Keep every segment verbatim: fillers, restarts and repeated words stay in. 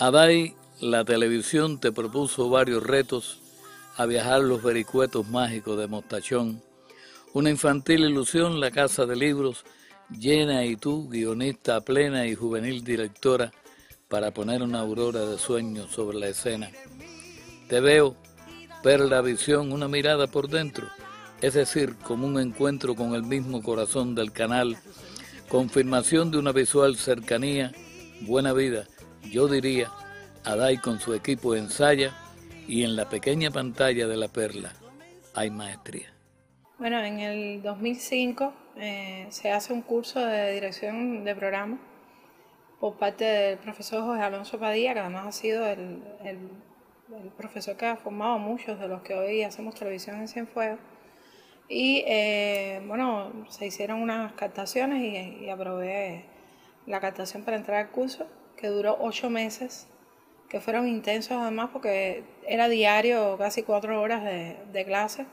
Aday, la televisión te propuso varios retos a viajar los vericuetos mágicos de Mostachón. Una infantil ilusión, la casa de libros, llena y tú, guionista plena y juvenil directora, para poner una aurora de sueños sobre la escena. Te veo, ver la visión, una mirada por dentro, es decir, como un encuentro con el mismo corazón del canal, confirmación de una visual cercanía, buena vida, yo diría. Aday con su equipo ensaya y en la pequeña pantalla de La Perla hay maestría. Bueno, en el dos mil cinco eh, se hace un curso de dirección de programa por parte del profesor José Alonso Padilla, que además ha sido el, el, el profesor que ha formado a muchos de los que hoy hacemos televisión en Cienfuegos. Y eh, bueno, se hicieron unas captaciones y, y aprobé la captación para entrar al curso, que duró ocho meses. Que fueron intensos además porque era diario, casi cuatro horas de, de clase,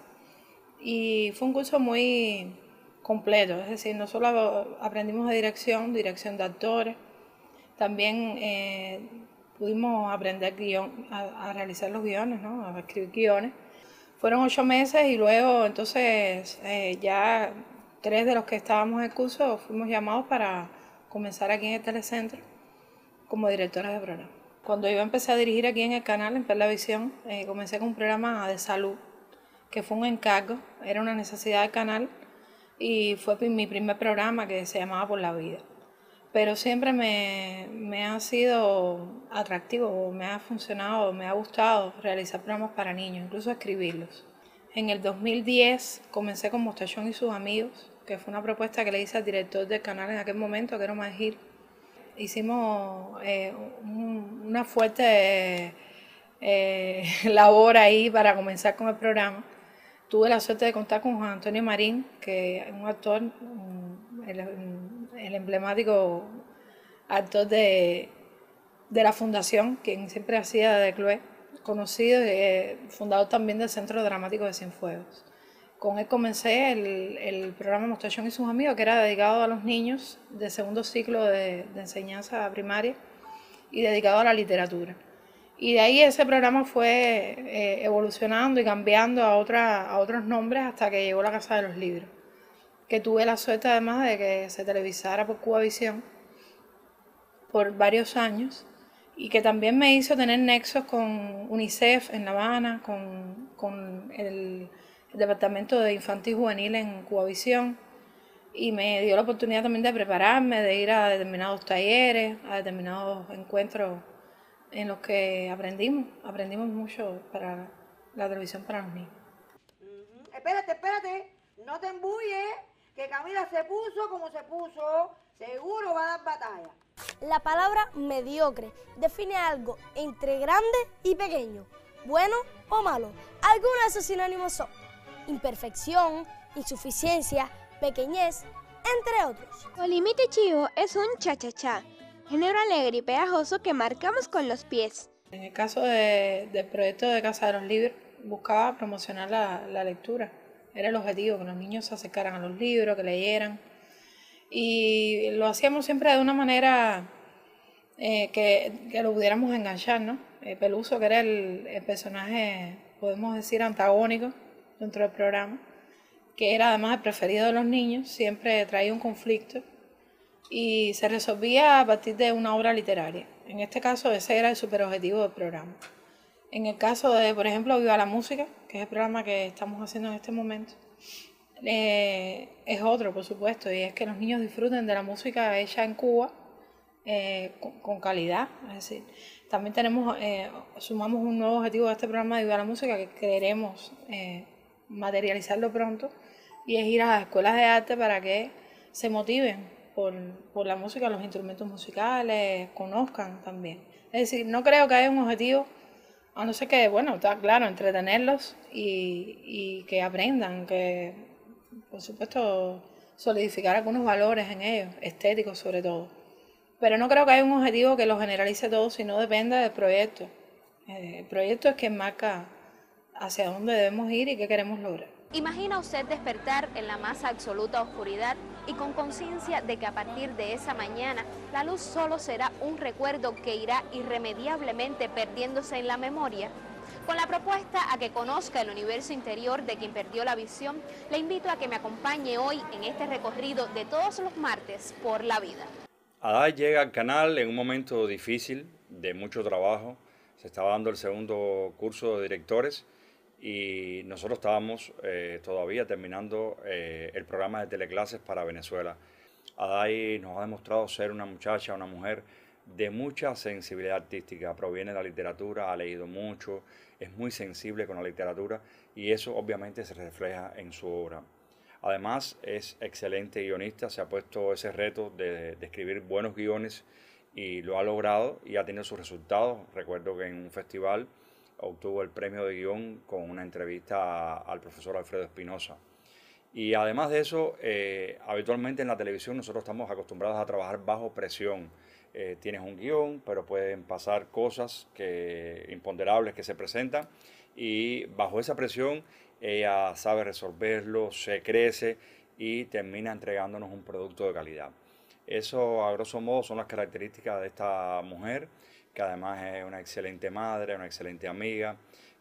y fue un curso muy completo, es decir, no solo aprendimos de dirección, dirección de actores, también eh, pudimos aprender guión, a, a realizar los guiones, ¿no? A escribir guiones. Fueron ocho meses y luego entonces eh, ya tres de los que estábamos en el curso fuimos llamados para comenzar aquí en el Telecentro como directoras de programa. Cuando yo empecé a dirigir aquí en el canal, en Perlavisión, eh, comencé con un programa de salud, que fue un encargo, era una necesidad del canal y fue mi primer programa que se llamaba Por la Vida. Pero siempre me, me ha sido atractivo, me ha funcionado, me ha gustado realizar programas para niños, incluso escribirlos. En el dos mil diez comencé con Mostachón y sus amigos, que fue una propuesta que le hice al director del canal en aquel momento, que era Omar Gil. Hicimos eh, un, una fuerte eh, labor ahí para comenzar con el programa. Tuve la suerte de contar con Juan Antonio Marín, que es un actor, un, el, el emblemático actor de, de la Fundación, quien siempre hacía de Cloé, conocido y eh, fundador también del Centro Dramático de Cienfuegos. Con él comencé el, el programa Mostachón y sus amigos, que era dedicado a los niños de segundo ciclo de, de enseñanza primaria y dedicado a la literatura. Y de ahí ese programa fue eh, evolucionando y cambiando a, otra, a otros nombres hasta que llegó La Casa de los Libros, que tuve la suerte además de que se televisara por Cubavisión por varios años y que también me hizo tener nexos con UNICEF en La Habana, con, con el... el Departamento de Infantil y Juvenil en Cubavisión, y me dio la oportunidad también de prepararme, de ir a determinados talleres, a determinados encuentros en los que aprendimos, aprendimos mucho para la televisión para los niños. Uh-huh. Espérate, espérate, no te embulles, que Camila se puso como se puso, seguro va a dar batalla. La palabra mediocre define algo entre grande y pequeño, bueno o malo. Algunos de esos sinónimos son imperfección, insuficiencia, pequeñez, entre otros. Colimite Chivo es un cha-cha-cha, género alegre y pegajoso que marcamos con los pies. En el caso de, del proyecto de Casa de los Libros, buscaba promocionar la, la lectura. Era el objetivo, que los niños se acercaran a los libros, que leyeran. Y lo hacíamos siempre de una manera eh, que, que lo pudiéramos enganchar, ¿no? Eh, Peluso, que era el, el personaje, podemos decir, antagónico dentro del programa, que era además el preferido de los niños, siempre traía un conflicto y se resolvía a partir de una obra literaria. En este caso ese era el superobjetivo del programa. En el caso de, por ejemplo, Viva la Música, que es el programa que estamos haciendo en este momento, eh, es otro, por supuesto, y es que los niños disfruten de la música hecha en Cuba eh, con, con calidad. Es decir, también tenemos, eh, sumamos un nuevo objetivo de este programa de Viva la Música que queremos eh, materializarlo pronto, y es ir a las escuelas de arte para que se motiven por, por la música, los instrumentos musicales, conozcan también. Es decir, no creo que haya un objetivo, a no ser que, bueno, está claro, entretenerlos y, y que aprendan, que por supuesto solidificar algunos valores en ellos, estéticos sobre todo. Pero no creo que haya un objetivo que lo generalice todo, sino depende del proyecto. El proyecto es quien marca hacia dónde debemos ir y qué queremos lograr. ¿Imagina usted despertar en la más absoluta oscuridad y con conciencia de que a partir de esa mañana la luz solo será un recuerdo que irá irremediablemente perdiéndose en la memoria. Con la propuesta a que conozca el universo interior de quien perdió la visión, le invito a que me acompañe hoy en este recorrido de todos los martes por la vida. Aday llega al canal en un momento difícil, de mucho trabajo. Se estaba dando el segundo curso de directores y nosotros estábamos eh, todavía terminando eh, el programa de teleclases para Venezuela. Aday nos ha demostrado ser una muchacha, una mujer de mucha sensibilidad artística, proviene de la literatura, ha leído mucho, es muy sensible con la literatura y eso obviamente se refleja en su obra. Además es excelente guionista, se ha puesto ese reto de, de escribir buenos guiones y lo ha logrado y ha tenido sus resultados. Recuerdo que en un festival obtuvo el premio de guión con una entrevista a, al profesor Alfredo Espinosa. Y además de eso, eh, habitualmente en la televisión nosotros estamos acostumbrados a trabajar bajo presión. Eh, tienes un guión, pero pueden pasar cosas que, imponderables que se presentan y bajo esa presión ella sabe resolverlo, se crece y termina entregándonos un producto de calidad. Eso a grosso modo son las características de esta mujer, que además es una excelente madre, una excelente amiga,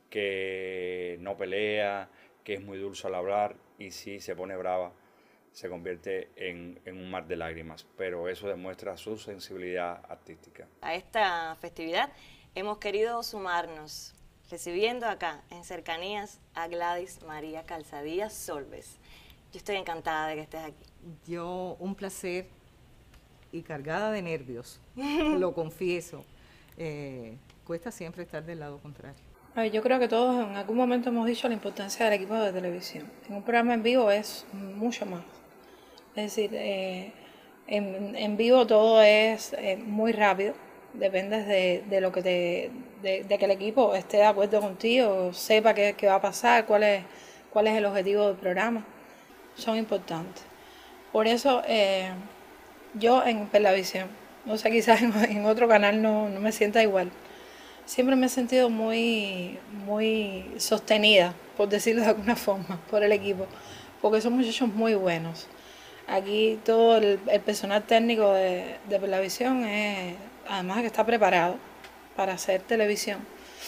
que no pelea, que es muy dulce al hablar y si se pone brava se convierte en, en un mar de lágrimas, pero eso demuestra su sensibilidad artística. A esta festividad hemos querido sumarnos, recibiendo acá en Cercanías a Gladys María Calzadilla Solves. Yo estoy encantada de que estés aquí. Yo, un placer y cargada de nervios, lo confieso. Eh, cuesta siempre estar del lado contrario. A ver, yo creo que todos en algún momento hemos dicho la importancia del equipo de televisión. En un programa en vivo es mucho más. Es decir, eh, en, en vivo todo es eh, muy rápido, depende de, de lo que te, de, de que el equipo esté de acuerdo contigo, sepa qué, qué va a pasar, cuál es, cuál es el objetivo del programa. Son importantes. Por eso eh, yo en Perlavisión, no sé, quizás en, en otro canal no, no me sienta igual. Siempre me he sentido muy, muy sostenida, por decirlo de alguna forma, por el equipo, porque son muchachos muy buenos. Aquí todo el, el personal técnico de, de Perlavisión es, además que está preparado para hacer televisión.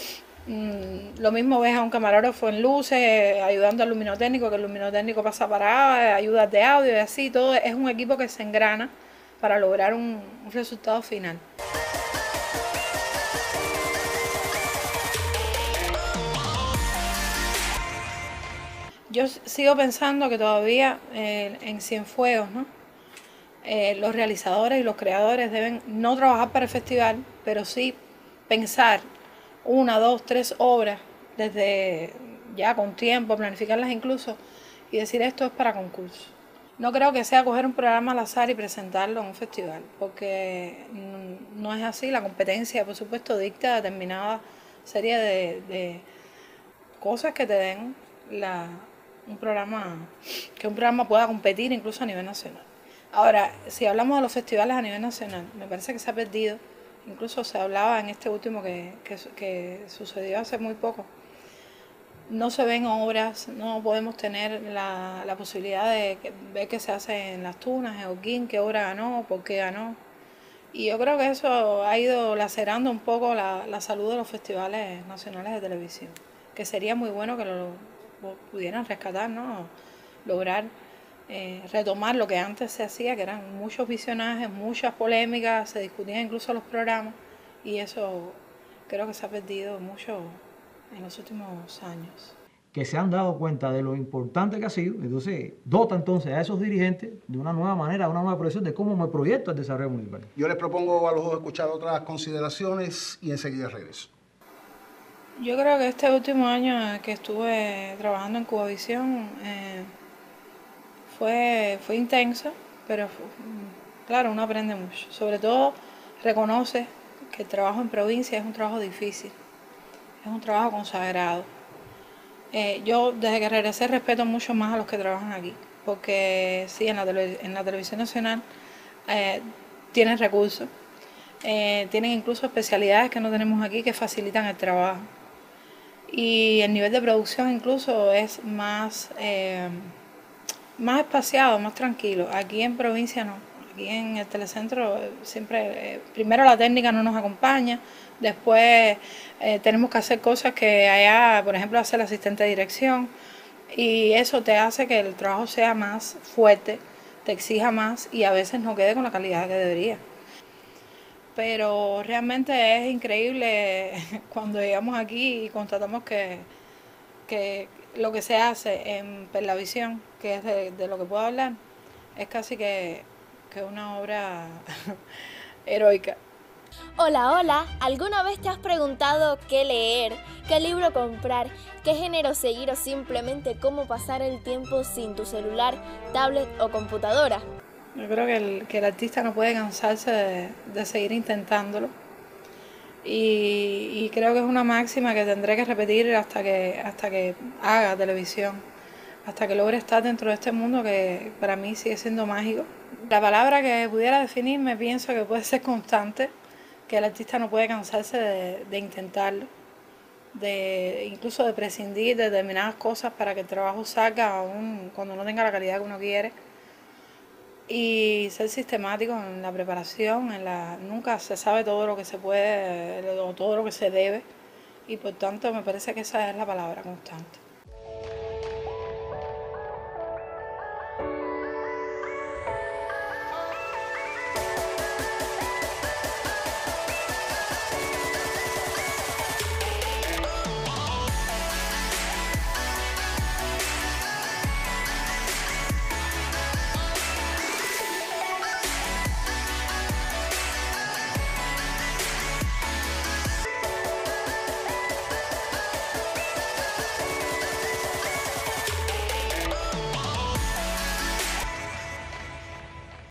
Mm, lo mismo ves a un camarógrafo en luces, ayudando al luminotécnico, que el luminotécnico pasa parado, ayudas de audio y así, todo es un equipo que se engrana para lograr un, un resultado final. Yo sigo pensando que todavía eh, en Cienfuegos, ¿no? eh, los realizadores y los creadores deben no trabajar para el festival, pero sí pensar una, dos, tres obras desde ya con tiempo, planificarlas incluso y decir esto es para concurso. No creo que sea coger un programa al azar y presentarlo en un festival, porque no es así. La competencia, por supuesto, dicta determinada serie de, de cosas que te den la... un programa, que un programa pueda competir incluso a nivel nacional. Ahora, si hablamos de los festivales a nivel nacional, me parece que se ha perdido, incluso se hablaba en este último que, que, que sucedió hace muy poco, no se ven obras, no podemos tener la, la posibilidad de ver qué se hace en Las Tunas, en Holguín, qué obra ganó, por qué ganó. Y yo creo que eso ha ido lacerando un poco la, la salud de los festivales nacionales de televisión, que sería muy bueno que lo pudieran rescatar, ¿no? Lograr eh, retomar lo que antes se hacía, que eran muchos visionajes, muchas polémicas, se discutían incluso los programas y eso creo que se ha perdido mucho en los últimos años. Que se han dado cuenta de lo importante que ha sido, entonces dota entonces a esos dirigentes de una nueva manera, una nueva proyección de cómo me proyecto el desarrollo municipal. Yo les propongo a los dos escuchar otras consideraciones y enseguida regreso. Yo creo que este último año que estuve trabajando en Cubavisión eh, fue, fue intenso, pero fue, claro, uno aprende mucho. Sobre todo reconoce que el trabajo en provincia es un trabajo difícil, es un trabajo consagrado. Eh, yo desde que regresé respeto mucho más a los que trabajan aquí, porque sí, en la, tele, en la televisión nacional eh, tienen recursos, eh, tienen incluso especialidades que no tenemos aquí que facilitan el trabajo. Y el nivel de producción incluso es más, eh, más espaciado, más tranquilo. Aquí en provincia no. Aquí en el telecentro siempre, eh, primero la técnica no nos acompaña, después eh, tenemos que hacer cosas que allá, por ejemplo, hace el asistente de dirección, y eso te hace que el trabajo sea más fuerte, te exija más y a veces no quede con la calidad que debería. Pero realmente es increíble cuando llegamos aquí y constatamos que, que lo que se hace en Perlavisión, que es de, de lo que puedo hablar, es casi que, que una obra heroica. Hola, hola, ¿alguna vez te has preguntado qué leer, qué libro comprar, qué género seguir o simplemente cómo pasar el tiempo sin tu celular, tablet o computadora? Yo creo que el, que el artista no puede cansarse de, de seguir intentándolo y, y creo que es una máxima que tendré que repetir hasta que, hasta que haga televisión, hasta que logre estar dentro de este mundo que para mí sigue siendo mágico. La palabra que pudiera definirme pienso que puede ser constante, que el artista no puede cansarse de, de intentarlo, de incluso de prescindir de determinadas cosas para que el trabajo salga aún cuando no tenga la calidad que uno quiere, y ser sistemático en la preparación, en la, nunca se sabe todo lo que se puede o todo lo que se debe, y por tanto me parece que esa es la palabra constante.